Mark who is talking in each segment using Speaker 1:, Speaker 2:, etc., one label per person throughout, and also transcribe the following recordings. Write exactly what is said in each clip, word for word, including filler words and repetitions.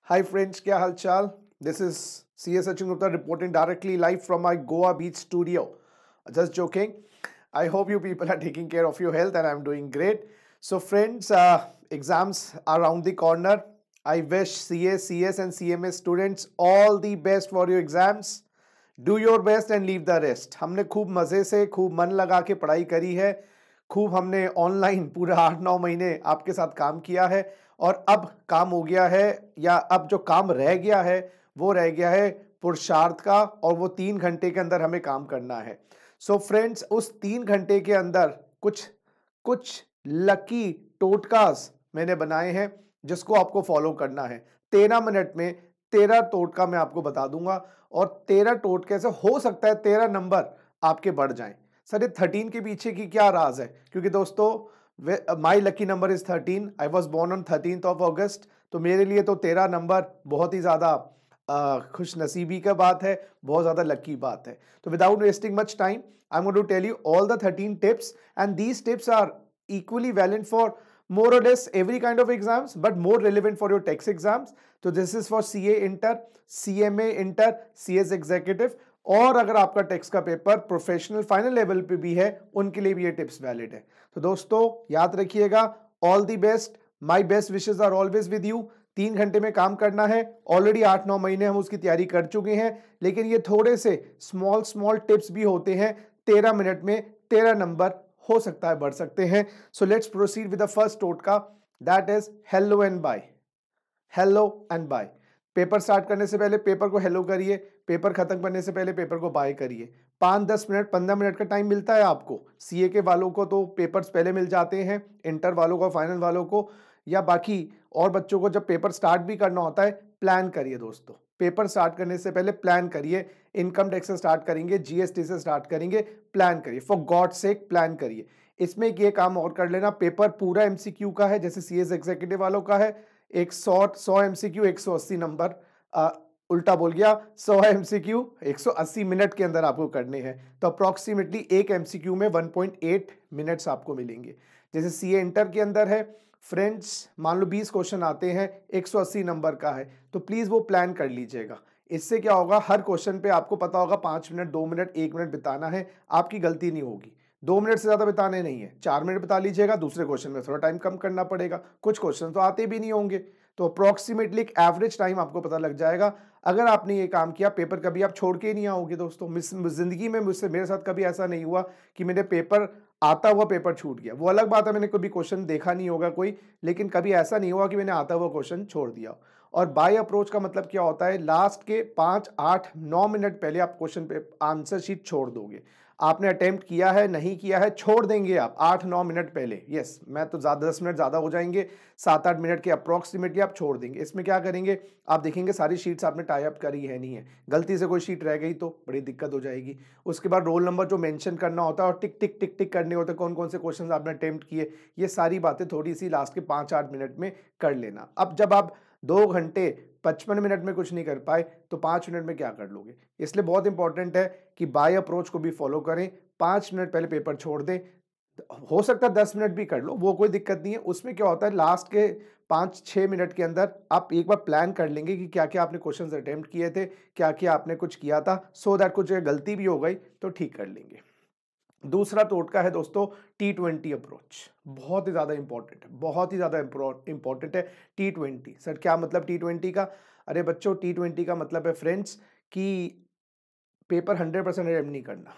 Speaker 1: Hi friends, क्या हाल चाल? This is C A Sachin Gupta reporting directly live from my Goa beach studio. Just joking. I hope you people are taking care of your health and I'm doing great. So friends, uh, exams are around the corner. I wish C A, C S and C M A students all the best for your exams. Do your best and leave the rest. हमने खूब मज़े से खूब मन लगा के पढ़ाई करी है, खूब हमने ऑनलाइन पूरा आठ नौ महीने आपके साथ काम किया है और अब काम हो गया है, या अब जो काम रह गया है वो रह गया है पुरुषार्थ का, और वो तीन घंटे के अंदर हमें काम करना है। सो so फ्रेंड्स, उस तीन घंटे के अंदर कुछ कुछ लकी टोटकास मैंने बनाए हैं जिसको आपको फॉलो करना है। तेरह मिनट में तेरह टोटका मैं आपको बता दूंगा और तेरह टोटके से हो सकता है तेरह नंबर आपके बढ़ जाएं। सर ये थर्टीन के पीछे की क्या राज है? क्योंकि दोस्तों my lucky number is thirteen. I was born on thirteen of August, तो मेरे लिए तो तेरह नंबर बहुत ही ज्यादा खुश नसीबी का बात है, बहुत ज्यादा लकी बात है। तो without wasting much time I am going to tell you all the thirteen tips and these tips are equally valid for more or less every kind of exams, but more relevant for your tax exams. तो this is for C A Inter, C M A Inter, C S Executive, और अगर आपका tax का paper professional final level पे भी है उनके लिए भी ये टिप्स वैलिड है। तो दोस्तों याद रखिएगा, all the best, my best wishes are always with you. तीन घंटे में काम करना है, ऑलरेडी आठ नौ महीने हम उसकी तैयारी कर चुके हैं, लेकिन ये थोड़े से स्मॉल स्मॉल टिप्स भी होते हैं। तेरह मिनट में तेरह नंबर हो सकता है बढ़ सकते हैं। So let's proceed with the first टोटका, that is hello and bye. Hello and bye. Paper start करने से पहले पेपर को हेलो करिए, पेपर खत्म करने से पहले पेपर को बाय करिए। पाँच दस मिनट पंद्रह मिनट का टाइम मिलता है आपको। सीए के वालों को तो पेपर्स पहले मिल जाते हैं, इंटर वालों को, फाइनल वालों को, या बाकी और बच्चों को जब पेपर स्टार्ट भी करना होता है, प्लान करिए दोस्तों। पेपर स्टार्ट करने से पहले प्लान करिए। इनकम टैक्स से स्टार्ट करेंगे, जीएसटी से स्टार्ट करेंगे, प्लान करिए, फॉर गॉड सेक प्लान करिए। इसमें ये काम और कर लेना, पेपर पूरा एमसीक्यू का है, जैसे सीएस एग्जीक्यूटिव वालों का है। एक सौ सौ एमसीक्यू एक सौ अस्सी नंबर, आ, उल्टा बोल गया, सौ एमसीक्यू एक सौ अस्सी मिनट के अंदर आपको करने हैं। तो अप्रोक्सीमेटली एक एमसीक्यू में वन पॉइंट एट मिनट्स आपको मिलेंगे। जैसे सीए इंटर के अंदर है फ्रेंड्स, मान लो बीस क्वेश्चन आते हैं, एक सौ अस्सी नंबर का है, तो प्लीज वो प्लान कर लीजिएगा। इससे क्या होगा, हर क्वेश्चन पे आपको पता होगा पांच मिनट दो मिनट एक मिनट बिताना है, आपकी गलती नहीं होगी। दो मिनट से ज्यादा बिताने नहीं है, चार मिनट बिता लीजिएगा, दूसरे क्वेश्चन में थोड़ा टाइम कम करना पड़ेगा, कुछ क्वेश्चन तो आते भी नहीं होंगे, तो अप्रोक्सीमेटली एक एवरेज टाइम आपको पता लग जाएगा। अगर आपने ये काम किया, पेपर कभी आप छोड़ के नहीं आओगे दोस्तों। जिंदगी में मुझसे मेरे साथ कभी ऐसा नहीं हुआ कि मेरे पेपर आता हुआ पेपर छूट गया। वो अलग बात है, मैंने कभी क्वेश्चन देखा नहीं होगा कोई, लेकिन कभी ऐसा नहीं हुआ कि मैंने आता हुआ क्वेश्चन छोड़ दिया। और बाय अप्रोच का मतलब क्या होता है, लास्ट के पाँच आठ नौ मिनट पहले आप क्वेश्चन पे आंसर शीट छोड़ दोगे। आपने अटेम्प्ट किया है नहीं किया है, छोड़ देंगे आप आठ नौ मिनट पहले। यस, मैं तो ज्यादा दस मिनट ज्यादा हो जाएंगे, सात आठ मिनट के अप्रोक्सीमेटली आप छोड़ देंगे। इसमें क्या करेंगे, आप देखेंगे सारी शीट्स आपने टाई अप करी है नहीं है, गलती से कोई शीट रह गई तो बड़ी दिक्कत हो जाएगी। उसके बाद रोल नंबर जो मेंशन करना होता है और टिक टिक टिक टिक करने होते हैं, कौन कौन से क्वेश्चन आपने अटेम्प्ट किए, ये सारी बातें थोड़ी सी लास्ट के पाँच आठ मिनट में कर लेना। अब जब आप दो घंटे पचपन मिनट में कुछ नहीं कर पाए तो पाँच मिनट में क्या कर लोगे। इसलिए बहुत इंपॉर्टेंट है कि बाय अप्रोच को भी फॉलो करें। पाँच मिनट पहले पेपर छोड़ दें, हो सकता है दस मिनट भी कर लो, वो कोई दिक्कत नहीं है। उसमें क्या होता है, लास्ट के पाँच छः मिनट के अंदर आप एक बार प्लान कर लेंगे कि क्या क्या आपने क्वेश्चंस अटेम्प्ट किए थे, क्या क्या आपने कुछ किया था, सो दैट कुछ गलती भी हो गई तो ठीक कर लेंगे। दूसरा टोटका है दोस्तों टी ट्वेंटी अप्रोच। बहुत ही ज्यादा इंपॉर्टेंट है, बहुत ही ज्यादा इंपॉर्टेंट है टी ट्वेंटी। सर क्या मतलब टी ट्वेंटी का? अरे बच्चों, टी ट्वेंटी का मतलब है फ्रेंड्स कि पेपर हंड्रेड परसेंट अटेम्प्ट नहीं करना।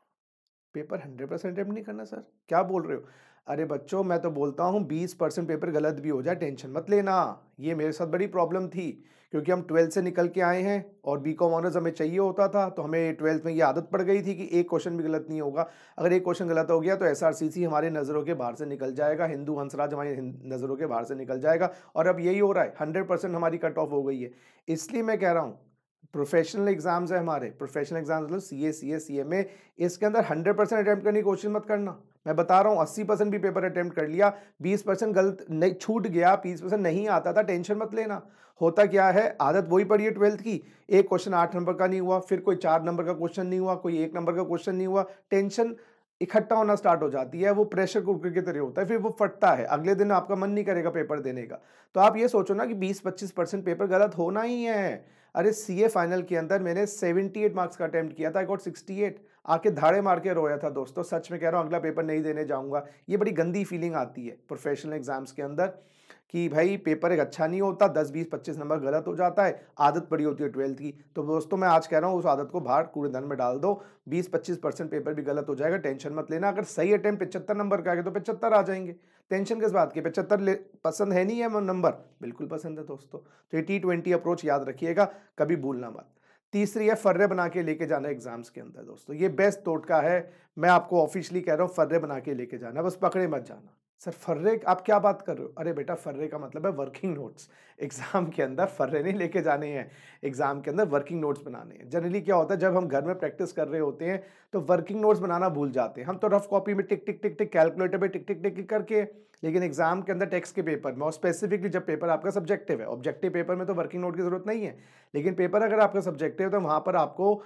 Speaker 1: पेपर हंड्रेड परसेंट अटेम्प्ट नहीं करना सर, क्या बोल रहे हो? अरे बच्चों, मैं तो बोलता हूँ बीस परसेंट पेपर गलत भी हो जाए टेंशन मत लेना। ये मेरे साथ बड़ी प्रॉब्लम थी, क्योंकि हम ट्वेल्थ से निकल के आए हैं और बीकॉम ऑनर्स हमें चाहिए होता था, तो हमें ट्वेल्थ में ये आदत पड़ गई थी कि एक क्वेश्चन भी गलत नहीं होगा। अगर एक क्वेश्चन गलत हो गया तो एसआरसीसी हमारे नज़रों के बाहर से निकल जाएगा, हिंदू हंसराज हमारी नज़रों के बाहर से निकल जाएगा। और अब यही हो रहा है, हंड्रेड परसेंट हमारी कट ऑफ हो गई है। इसलिए मैं कह रहा हूँ, प्रोफेशनल एग्जाम्स है हमारे, प्रोफेशनल एग्जाम्स मतलब सीए सीए सीएमए, इसके अंदर हंड्रेड परसेंट अटेम्प्ट करने की कोशिश मत करना। मैं बता रहा हूँ, अस्सी परसेंट भी पेपर अटेम्प्ट कर लिया, बीस परसेंट गलत नहीं छूट गया, बीस परसेंट नहीं आता था, टेंशन मत लेना। होता क्या है, आदत वही पड़ी है ट्वेल्थ की, एक क्वेश्चन आठ नंबर का नहीं हुआ, फिर कोई चार नंबर का क्वेश्चन नहीं हुआ, कोई एक नंबर का क्वेश्चन नहीं हुआ, टेंशन इकट्ठा होना स्टार्ट हो जाती है, वो प्रेशर कुकर की तरह होता है, फिर वो फटता है, अगले दिन आपका मन नहीं करेगा पेपर देने का। तो आप ये सोचो ना कि बीस पच्चीस परसेंट पेपर गलत होना ही है। अरे सीए फाइनल के अंदर मैंने अठहत्तर मार्क्स का अटेम्प्ट किया था, आई गॉट अड़सठ, आके धाड़े मार के रोया था दोस्तों, सच में कह रहा हूँ, अगला पेपर नहीं देने जाऊंगा। ये बड़ी गंदी फीलिंग आती है प्रोफेशनल एग्जाम्स के अंदर कि भाई पेपर एक अच्छा नहीं होता, दस बीस पच्चीस नंबर गलत हो जाता है, आदत पड़ी होती है ट्वेल्थ की। तो दोस्तों मैं आज कह रहा हूँ उस आदत को बाहर कूड़ेदान में डाल दो, बीस पच्चीस परसेंट पेपर भी गलत हो जाएगा, टेंशन मत लेना। अगर सही अटेम्प्ट पचहत्तर नंबर का आगे तो पचहत्तर आ जाएंगे, टेंशन किस बात की। पचहत्तर पसंद है नहीं है नंबर, बिल्कुल पसंद है दोस्तों। तो ये टी ट्वेंटी अप्रोच याद रखिएगा, कभी भूलना मत। तीसरी है फर्रे बना के लेके जाना एग्जाम्स के अंदर दोस्तों, ये बेस्ट टोटका है, मैं आपको ऑफिशियली कह रहा हूँ, फर्रे बना के लेके जाना, बस पकड़े मत जाना। सर फर्रे आप क्या बात कर रहे हो? अरे बेटा फर्रे का मतलब है वर्किंग नोट्स, एग्जाम के अंदर फर्रे नहीं लेके जाने हैं, एग्जाम के अंदर वर्किंग नोट्स बनाने हैं। जनरली क्या होता है जब हम घर में प्रैक्टिस कर रहे होते हैं तो वर्किंग नोट्स बनाना भूल जाते हैं, हम तो रफ कॉपी में टिक टिक टिक टिक कैलकुलेटर पे टिक टिक टिक करके, लेकिन एग्जाम के अंदर टेक्स्ट के पेपर में और स्पेसिफिकली जब पेपर आपका सब्जेक्टिव है, ऑब्जेक्टिव पेपर में तो वर्किंग नोट की जरूरत नहीं है, लेकिन पेपर अगर आपका सब्जेक्टिव है तो वहां पर आपको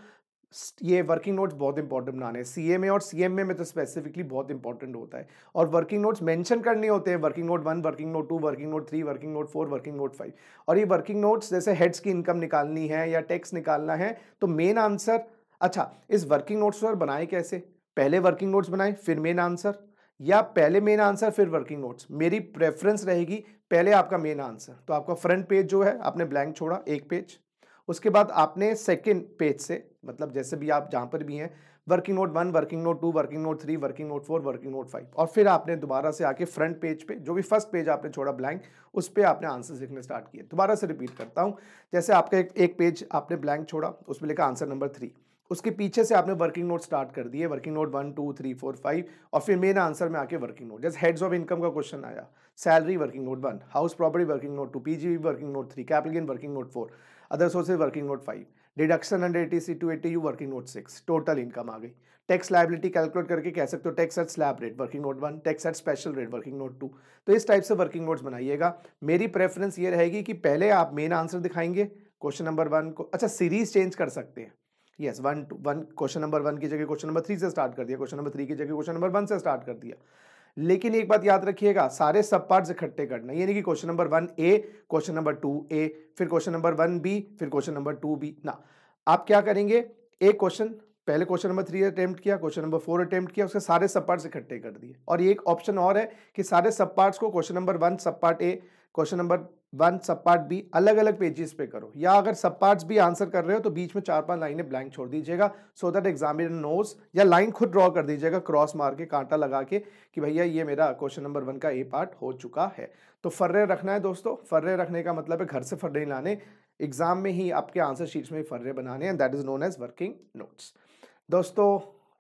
Speaker 1: ये वर्किंग नोट्स बहुत इंपॉर्टेंट बनाने हैं। सीएमए और सीएमए में तो स्पेसिफिकली बहुत इंपॉर्टेंट होता है, और वर्किंग नोट्स मेंशन करने होते हैं, working note one, working note two, working note three, working note four, working note five. और ये वर्किंग नोट्स जैसे हेड्स की इनकम निकालनी है या टैक्स निकालना है तो मेन आंसर, अच्छा इस वर्किंग नोट्स पर बनाए कैसे, पहले वर्किंग नोट्स बनाए फिर मेन आंसर, या पहले मेन आंसर फिर वर्किंग नोट्स? मेरी प्रेफरेंस रहेगी पहले आपका मेन आंसर। तो आपका फ्रंट पेज जो है आपने ब्लैंक छोड़ा एक पेज, उसके बाद आपने सेकंड पेज से, मतलब जैसे भी आप जहां पर भी हैं, working note one, working note two, working note three, working note four, working note five, और फिर आपने दोबारा से आके फ्रंट पेज पे जो भी फर्स्ट पेज आपने छोड़ा ब्लैंक, उस पे आपने आंसर लिखने स्टार्ट किए। दोबारा से रिपीट करता हूं, जैसे आपका एक, एक पेज आपने ब्लैंक छोड़ा, उसमें लिखा आंसर नंबर थ्री, उसके पीछे से आपने वर्किंग नोट स्टार्ट कर दिए, working note one two three four five, और फिर मेन आंसर में आके वर्किंग नोट, जैसे हेड्स ऑफ इनकम का क्वेश्चन आया, salary working note one, house property working note two, PGB working note three, capital gain working note four, other sources working note five, deduction under eighty C to eighty U working note six, total income आ गई। Tax liability calculate करके कह सकते हो tax at slab rate working note one, tax at special rate working note two. तो इस type से working notes बनाइएगा। मेरी प्रेफरेंस ये रहेगी कि पहले आप मेन आंसर दिखाएंगे क्वेश्चन नंबर वन को, अच्छा सीरीज चेंज कर सकते हैं, yes one two one, question number one की जगह क्वेश्चन नंबर थ्री से स्टार्ट कर दिया, क्वेश्चन नंबर थ्री की जगह क्वेश्चन नंबर वन से स्टार्ट कर दिया। लेकिन एक बात याद रखिएगा, सारे सब पार्ट्स इकट्ठे करना, ये नहीं कि question number one A, question number two A, फिर क्वेश्चन नंबर वन बी, फिर क्वेश्चन नंबर टू बी ना। आप क्या करेंगे, एक क्वेश्चन पहले क्वेश्चन नंबर थ्री अटेम्प्ट किया, क्वेश्चन नंबर फोर अटेम्प्ट किया, उसके सारे सब पार्ट्स इकट्ठे कर दिए। और ये एक ऑप्शन और है कि सारे सब पार्ट्स को question number one sub part A, question number one sub part B अलग अलग पेजेस पे करो, या अगर सब पार्ट्स भी आंसर कर रहे हो तो बीच में चार पांच लाइनें ब्लैंक छोड़ दीजिएगा, सो दैट एग्जामिनर नोज, या लाइन खुद ड्रॉ कर दीजिएगा क्रॉस मार के, कांटा लगा के, कि भैया ये मेरा क्वेश्चन नंबर वन का ए पार्ट हो चुका है। तो फर्रे रखना है दोस्तों, फर्रे रखने का मतलब है घर से फर्रे नहीं लाने, एग्जाम में ही आपके आंसर शीट्स में फर्रे बनाने हैं, that is known as working notes. दोस्तों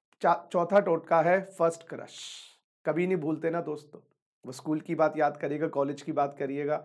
Speaker 1: चौथा टोटका है फर्स्ट क्रश, कभी नहीं भूलते ना दोस्तों, वो स्कूल की बात याद करिएगा, कॉलेज की बात करिएगा।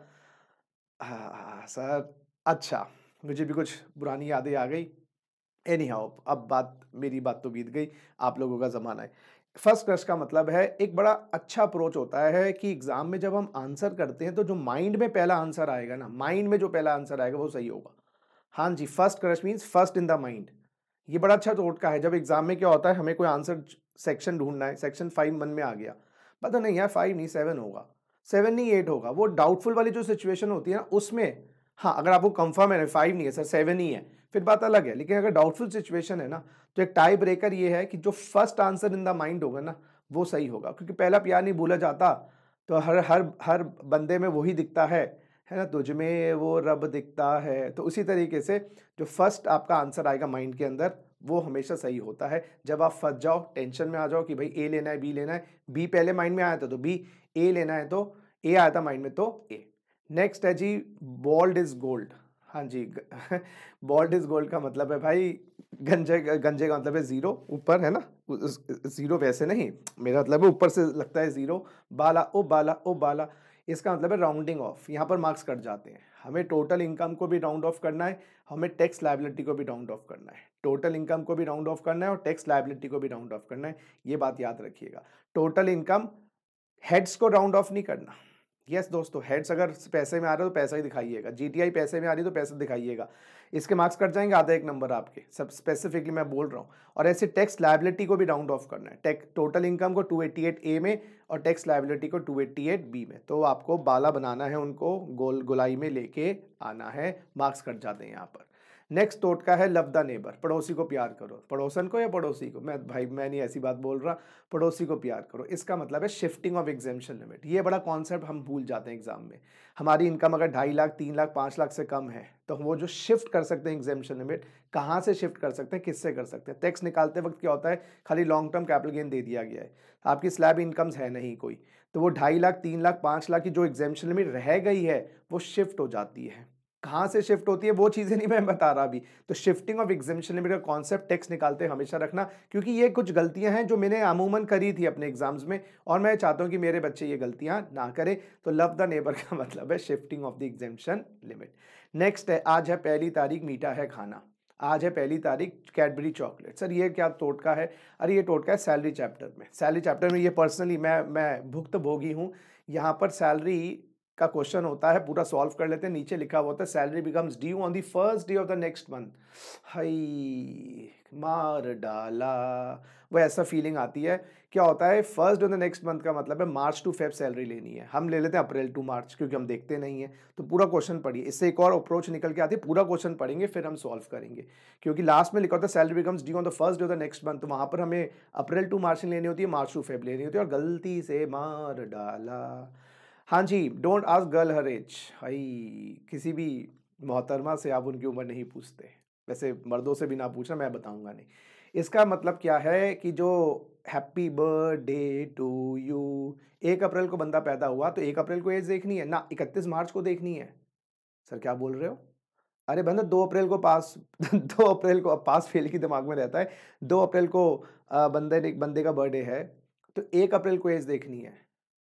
Speaker 1: हाँ सर, अच्छा मुझे भी कुछ पुरानी यादें आ गई। एनी हाउ, अब बात मेरी बात तो बीत गई, आप लोगों का ज़माना है। फर्स्ट क्रश का मतलब है एक बड़ा अच्छा अप्रोच होता है कि एग्जाम में जब हम आंसर करते हैं तो जो माइंड में पहला आंसर आएगा ना, माइंड में जो पहला आंसर आएगा वो सही होगा। हाँ जी, first crush means first in the mind. ये बड़ा अच्छा टोटका है। जब एग्जाम में क्या होता है, हमें कोई आंसर सेक्शन ढूंढना है, सेक्शन फाइव मन में आ गया, पता नहीं यार फाइव नहीं सेवन होगा, सेवन नहीं एट होगा, वो डाउटफुल वाली जो सिचुएशन होती है ना उसमें, हाँ अगर आपको कंफर्म है फाइव नहीं है सर सेवन ही है फिर बात अलग है, लेकिन अगर डाउटफुल सिचुएशन है ना तो एक टाई ब्रेकर ये है कि जो first answer in the mind होगा ना वो सही होगा, क्योंकि पहला प्यार नहीं भूला जाता, तो हर हर हर बंदे में वही दिखता है है ना, तुझ में वो रब दिखता है। तो उसी तरीके से जो फर्स्ट आपका आंसर आएगा माइंड के अंदर वो हमेशा सही होता है। जब आप फंस जाओ, टेंशन में आ जाओ कि भाई ए लेना है बी लेना है, बी पहले माइंड में आया था तो बी, ए लेना है तो ए आया था माइंड में तो ए। नेक्स्ट है जी बॉल्ड इज गोल्ड। हाँ जी, बॉल्ड इज गोल्ड का मतलब है भाई गंजे, गंजे का मतलब है जीरो ऊपर है ना, जीरो वैसे नहीं, मेरा मतलब है ऊपर से लगता है जीरो, बाला ओ बाला ओ बाला, इसका मतलब है राउंडिंग ऑफ, यहाँ पर मार्क्स कट जाते हैं। हमें टोटल इनकम को भी राउंड ऑफ करना है, हमें टैक्स लायबिलिटी को भी राउंड ऑफ करना है, टोटल इनकम को भी राउंड ऑफ करना है और टैक्स लायबिलिटी को भी राउंड ऑफ करना है। ये बात याद रखिएगा, टोटल इनकम हेड्स को राउंड ऑफ नहीं करना, यस yes, दोस्तों, हेड्स अगर पैसे में आ रहे हो तो पैसा ही दिखाइएगा, जीटीआई पैसे में आ रही है तो पैसा दिखाइएगा, इसके मार्क्स कट जाएंगे आधा एक नंबर आपके, सब स्पेसिफिकली मैं बोल रहा हूँ। और ऐसे टैक्स लायबिलिटी को भी राउंड ऑफ करना है, टैक्स टोटल इनकम को टू एटी एट ए में और टैक्स लायबिलिटी को टू एटी एट बी में, तो आपको बाला बनाना है, उनको गोल गोलाई में लेके आना है, मार्क्स कट जाते हैं यहाँ पर। नेक्स्ट टोटका है लव द नेबर, पड़ोसी को प्यार करो, पड़ोसन को या पड़ोसी को, मैं भाई मैं नहीं ऐसी बात बोल रहा, पड़ोसी को प्यार करो। इसका मतलब है शिफ्टिंग ऑफ एग्जेम्पशन लिमिट, ये बड़ा कॉन्सेप्ट हम भूल जाते हैं एग्जाम में। हमारी इनकम अगर ढाई लाख तीन लाख पाँच लाख से कम है तो वो जो शिफ्ट कर सकते हैं एग्जेम्पशन लिमिट, कहाँ से शिफ्ट कर सकते हैं, किससे कर सकते हैं। टैक्स निकालते वक्त क्या होता है, खाली लॉन्ग टर्म कैपिटल गेन दे दिया गया है, आपकी स्लैब इनकम्स है नहीं कोई, तो वो ढाई लाख तीन लाख पाँच लाख की जो एग्जेम्पशन लिमिट रह गई है वो शिफ्ट हो जाती है। कहाँ से शिफ्ट होती है वो चीज़ें नहीं मैं बता रहा अभी। तो शिफ्टिंग ऑफ एग्जेम्पशन लिमिट का कॉन्सेप्ट टैक्स निकालते हमेशा रखना, क्योंकि ये कुछ गलतियां हैं जो मैंने अमूमन करी थी अपने एग्जाम्स में, और मैं चाहता हूं कि मेरे बच्चे ये गलतियां ना करें। तो लव द नेबर का मतलब है shifting of the exemption limit. Next है, आज है पहली तारीख, मीठा है खाना। आज है पहली तारीख, कैडबरी चॉकलेट। सर ये क्या टोटका है? अरे ये टोटका है सैलरी चैप्टर में। सैलरी चैप्टर में ये पर्सनली मैं मैं भुक्तभोगी हूँ। यहाँ पर सैलरी का क्वेश्चन होता है, पूरा सॉल्व कर लेते हैं। नीचे लिखा हुआ होता है salary becomes due on the first day of the next month. हाय मार डाला, वो ऐसा फीलिंग आती है। क्या होता है first day of the next month का मतलब है मार्च टू फेब सैलरी लेनी है, हम ले लेते हैं अप्रैल टू मार्च क्योंकि हम देखते नहीं है। तो पूरा क्वेश्चन पढ़िए, इससे एक और अप्रोच निकल के आती है, पूरा क्वेश्चन पढ़ेंगे फिर हम सॉल्व करेंगे। क्योंकि लास्ट में लिखा होता है salary becomes due on the first day of the next month, तो वहां पर हमें अप्रैल टू मार्च लेनी होती है, मार्च टू फेब लेनी होती है, और गलती से मार डाला। हाँ जी, don't ask girl her age. भाई किसी भी मोहतरमा से आप उनकी उम्र नहीं पूछते, वैसे मर्दों से भी ना पूछना, मैं बताऊंगा नहीं। इसका मतलब क्या है कि जो हैप्पी बर्थडे टू यू, एक अप्रैल को बंदा पैदा हुआ तो एक अप्रैल को एज देखनी है ना, इकतीस मार्च को देखनी है। सर क्या बोल रहे हो? अरे बंदा दो अप्रैल को पास दो अप्रैल को, अब पास फेल की दिमाग में रहता है। दो अप्रैल को आ, बंदे बंदे का बर्थडे है तो एक अप्रैल को एज देखनी है।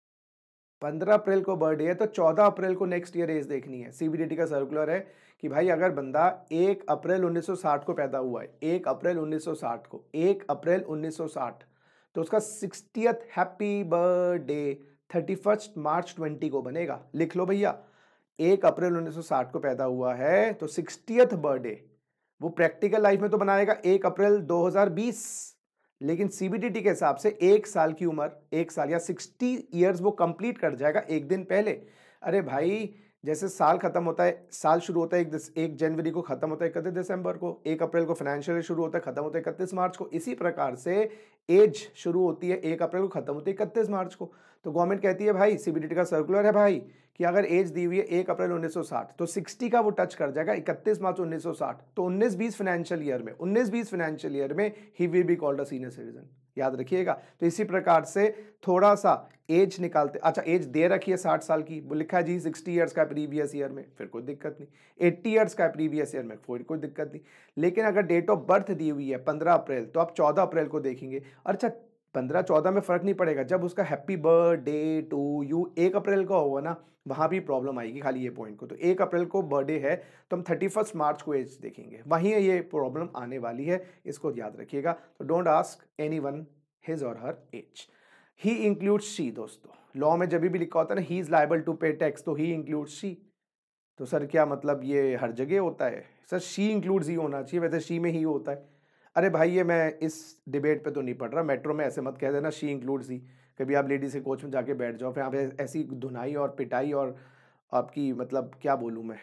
Speaker 1: पंद्रह अप्रैल को बर्थडे है तो चौदह अप्रैल को नेक्स्ट ईयर एज देखनी है। सीबीडीटी का सर्कुलर है कि भाई अगर बंदा एक अप्रैल उन्नीस सौ साठ को पैदा हुआ है, एक अप्रैल उन्नीस सौ साठ को, एक अप्रैल उन्नीस सौ साठ, तो उसका sixtieth happy birthday thirty first March twenty को बनेगा। लिख लो भैया, एक अप्रैल उन्नीस सौ साठ को पैदा हुआ है तो सिक्सटियथ बर्थडे वो प्रैक्टिकल लाइफ में तो बनाएगा एक अप्रैल दो हज़ार बीस, लेकिन सीबीडीटी के हिसाब से एक साल की उम्र, एक साल या सिक्सटी इयर्स वो कंप्लीट कर जाएगा एक दिन पहले। अरे भाई जैसे साल खत्म होता है, साल शुरू होता है एक, एक जनवरी को, खत्म होता है इकतीस दिसंबर को, एक अप्रैल को फाइनेंशियल ईयर शुरू होता है, खत्म होता है इकतीस मार्च को। इसी प्रकार से एज शुरू होती है एक अप्रैल को, खत्म होती है इकतीस मार्च को। तो गवर्नमेंट कहती है भाई, सीबीडीटी का सर्कुलर है भाई, कि अगर एज दी हुई है एक अप्रैल उन्नीस सौ साठ तो साठ का वो टच कर जाएगा इकतीस मार्च उन्नीस सौ साठ, तो उन्नीस बीस फाइनेंशियल ईयर में, उन्नीस बीस फाइनेंशियल ईयर में ही will be called a senior citizen. याद रखिएगा। तो इसी प्रकार से थोड़ा सा एज निकालते, अच्छा एज दे रखी है साठ साल की, वो लिखा है जी साठ इयर्स का प्रीवियस ईयर में, फिर कोई दिक्कत नहीं। अस्सी इयर्स का प्रीवियस ईयर में, कोई कोई दिक्कत नहीं। लेकिन अगर डेट ऑफ बर्थ दी हुई है पंद्रह अप्रैल तो आप चौदह अप्रैल को देखेंगे। अच्छा पंद्रह चौदह में फर्क नहीं पड़ेगा, जब उसका हैप्पी बर्थडे टू यू एक अप्रैल का होगा ना, वहां भी प्रॉब्लम आएगी खाली ये पॉइंट को। तो एक अप्रैल को बर्थडे है तो हम थर्टी फर्स्ट मार्च को एज देखेंगे, वहीं ये प्रॉब्लम आने वाली है, इसको याद रखिएगा। तो don't ask anyone his और her age. He includes she, दोस्तों लॉ में जब भी लिखा होता है ना he is liable to pay tax, तो ही इंक्लूड्स शी। तो सर क्या मतलब ये हर जगह होता है? सर शी इंक्लूड्स ही होना चाहिए, वैसे शी में ही होता है। अरे भाई ये मैं इस डिबेट पे तो नहीं पढ़ रहा, मेट्रो में ऐसे मत कह देना शी इंक्लूड्स ही। कभी आप लेडीज के कोच में जाके बैठ जाओ, फिर यहाँ पे ऐसी धुनाई और पिटाई और आपकी मतलब क्या बोलूँ मैं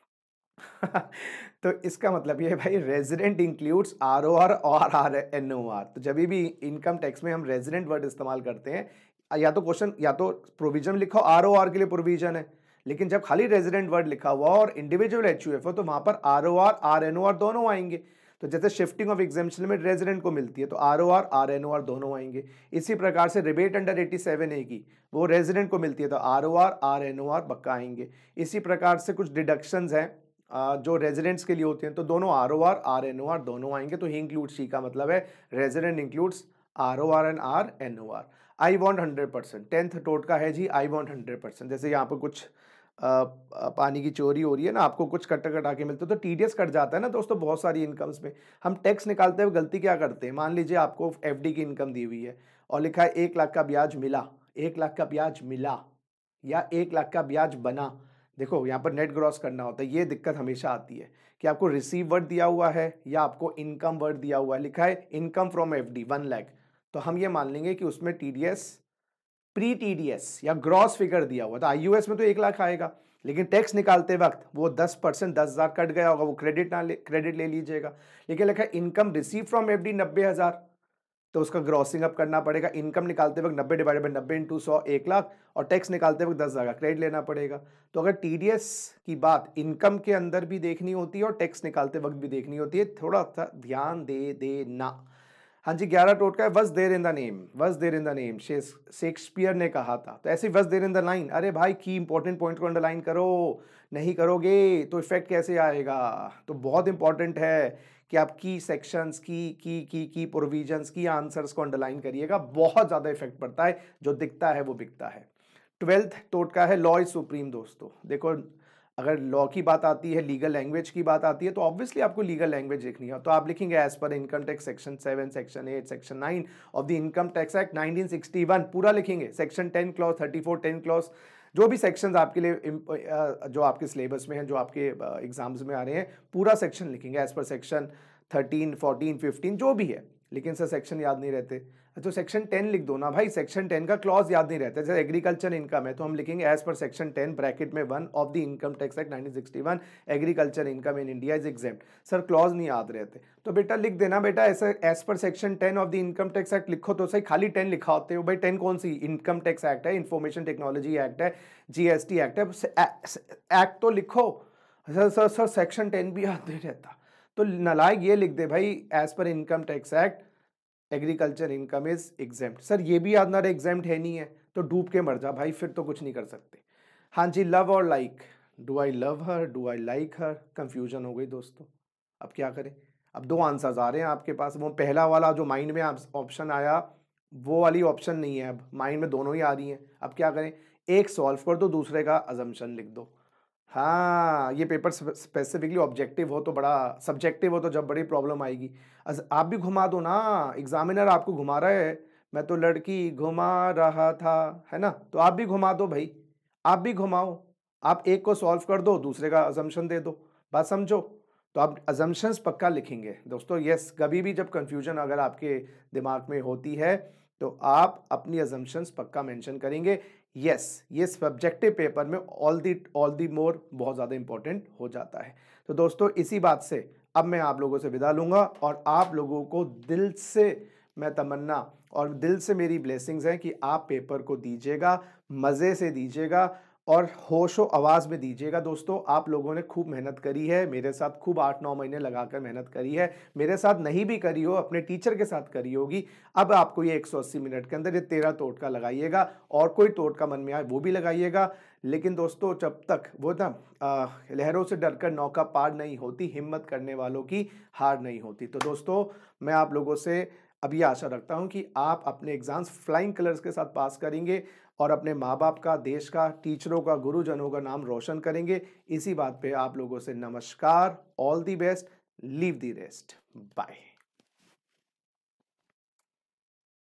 Speaker 1: तो इसका मतलब ये है भाई, resident includes R O R और आर एन ओ आर। तो जब भी इनकम टैक्स में हम रेजिडेंट वर्ड इस्तेमाल करते हैं, या तो क्वेश्चन या तो प्रोविजन लिखा हो आर ओ आर के लिए प्रोविजन है, लेकिन जब खाली रेजिडेंट वर्ड लिखा हुआ और इंडिविजुअल एच यू एफ हो तो वहां पर R O R R N O R दोनों आएंगे। तो जैसे shifting of exemption limit resident को मिलती है तो R O R R N O R दोनों आएंगे। इसी प्रकार से rebate under eighty seven A की वो रेजिडेंट को मिलती है तो R O R R N O R पक्का आएंगे। इसी प्रकार से कुछ डिडक्शंस हैं जो रेजिडेंट्स के लिए होते हैं तो दोनों R O R R N O R दोनों आएंगे। तो ही इंक्लूड शी का मतलब है resident includes R O R and R N O R. I want hundred percent, टेंथ टोटका है जी आई वॉन्ट हंड्रेड परसेंट। जैसे यहाँ पर कुछ आ, पानी की चोरी हो रही है ना, आपको कुछ कट कटा के मिलते तो टीडीएस कट जाता है ना दोस्तों। बहुत सारी इनकम्स में हम टैक्स निकालते हुए गलती क्या करते हैं, मान लीजिए आपको एफडी की इनकम दी हुई है और लिखा है एक लाख का ब्याज मिला, एक लाख का ब्याज मिला, या एक लाख का ब्याज बना, देखो यहाँ पर नेट ग्रॉस करना होता है, ये दिक्कत हमेशा आती है कि आपको रिसीव वर्ड दिया हुआ है या आपको इनकम वर्ड दिया हुआ है, लिखा है income from FD one lakh, तो हम ये मान लेंगे कि उसमें टीडीएस प्री टीडीएस या ग्रॉस फिगर दिया हुआ था। आईयूएस में तो एक लाख आएगा, लेकिन टैक्स निकालते वक्त वो दस परसेंट दस हजार कट गया होगा, वो क्रेडिट ना ले क्रेडिट ले लीजिएगा। लेकिन लिखा है इनकम रिसीव फ्रॉम एफडी नब्बे हजार, तो उसका ग्रॉसिंग अप करना पड़ेगा। इनकम निकालते वक्त नब्बे डिवाइडेड बाई नब्बे इंटू सौ एक लाख, और टैक्स निकालते वक्त दस हजार का क्रेडिट लेना पड़ेगा। तो अगर टीडीएस की बात इनकम के अंदर भी देखनी होती है और टैक्स निकालते वक्त भी देखनी होती है, थोड़ा सा ध्यान दे देना। हाँ जी, ग्यारह टोटका है, was there in the name, was there in the name, Shakespeare ने कहा था, तो ऐसे वस देयर इन द लाइन। अरे भाई की इंपॉर्टेंट पॉइंट को अंडरलाइन करो, नहीं करोगे तो इफेक्ट कैसे आएगा। तो बहुत इंपॉर्टेंट है कि आप की सेक्शंस की की की की प्रोविजंस की आंसर्स को अंडरलाइन करिएगा, बहुत ज़्यादा इफेक्ट पड़ता है, जो दिखता है वो बिकता है। ट्वेल्थ टोटका है लॉ इज सुप्रीम। दोस्तों देखो, अगर लॉ की बात आती है, लीगल लैंग्वेज की बात आती है, तो ऑब्वियसली आपको लीगल लैंग्वेज लिखनी है। तो आप लिखेंगे as per income tax section seven, section eight, section nine of the income tax act nineteen sixty one, पूरा लिखेंगे। Section ten clause, thirty four ten clause, जो भी सेक्शंस आपके लिए जो आपके सिलेबस में हैं, जो आपके एग्जाम्स में आ रहे हैं, पूरा सेक्शन लिखेंगे as per section thirteen, fourteen, fifteen, जो भी है। लेकिन सर सेक्शन याद नहीं रहते, तो सेक्शन टेन लिख दो ना भाई, सेक्शन टेन का क्लॉज याद नहीं रहता। जैसे एग्रीकल्चर इनकम है तो हम लिखेंगे as per section ten bracket में one of the income tax act nineteen sixty one, agriculture income in India is exempt. Sir clause नहीं याद रहते, तो बेटा लिख देना बेटा ऐसा, as per section ten of the income tax act लिखो तो सही, खाली टेन लिखा होते हो भाई। टेन कौन सी, इनकम टैक्स एक्ट है, इंफॉर्मेशन टेक्नोलॉजी एक्ट है, जीएसटी एक्ट है, एक्ट तो लिखो। Sir sir sir section ten भी याद नहीं रहता, तो नालायक ये लिख दे भाई, as per income tax act agriculture income is exempt. Sir ये भी याद ना रहे, एग्जेम्प्ट है नहीं है तो डूब के मर जा भाई, फिर तो कुछ नहीं कर सकते। हाँ जी, लव और like, do I love her, do I like her, confusion हो गई दोस्तों। अब क्या करें, अब दो आंसर्स आ रहे हैं आपके पास, वो पहला वाला जो माइंड में ऑप्शन आया वो वाली ऑप्शन नहीं है, अब माइंड में दोनों ही आ रही हैं। अब क्या करें, एक सॉल्व कर दो, दूसरे का अजम्पशन लिख दो। हाँ, ये पेपर स्पेसिफिकली ऑब्जेक्टिव हो तो बड़ा, सब्जेक्टिव हो तो जब बड़ी प्रॉब्लम आएगी। आप भी घुमा दो ना, एग्जामिनर आपको घुमा रहा है, मैं तो लड़की घुमा रहा था, है ना, तो आप भी घुमा दो भाई, आप भी घुमाओ। आप एक को सॉल्व कर दो, दूसरे का अजम्पशन दे दो, बात समझो। तो आप अजम्पशंस पक्का लिखेंगे दोस्तों। यस, कभी भी जब कंफ्यूजन अगर आपके दिमाग में होती है तो आप अपनी अजम्पशंस पक्का मेंशन करेंगे। यस, ये सब्जेक्टिव पेपर में all the all the more बहुत ज़्यादा इंपॉर्टेंट हो जाता है। तो दोस्तों इसी बात से अब मैं आप लोगों से विदा लूँगा, और आप लोगों को दिल से मैं तमन्ना और दिल से मेरी ब्लेसिंग्स हैं कि आप पेपर को दीजिएगा, मज़े से दीजिएगा और होशो आवाज़ में दीजिएगा। दोस्तों आप लोगों ने खूब मेहनत करी है, मेरे साथ खूब आठ नौ महीने लगाकर मेहनत करी है, मेरे साथ नहीं भी करी हो अपने टीचर के साथ करी होगी। अब आपको ये एक सौ अस्सी मिनट के अंदर ये तेरह टोटका लगाइएगा, और कोई टोटका मन में आए वो भी लगाइएगा। लेकिन दोस्तों जब तक वो ना लहरों से डरकर नौका पार नहीं होती, हिम्मत करने वालों की हार नहीं होती। तो दोस्तों मैं आप लोगों से अभी आशा रखता हूं कि आप अपने एग्जाम्स फ्लाइंग कलर्स के साथ पास करेंगे और अपने माँ बाप का, देश का, टीचरों का, गुरुजनों का नाम रोशन करेंगे। इसी बात पे आप लोगों से नमस्कार, all the best, leave the rest, bye.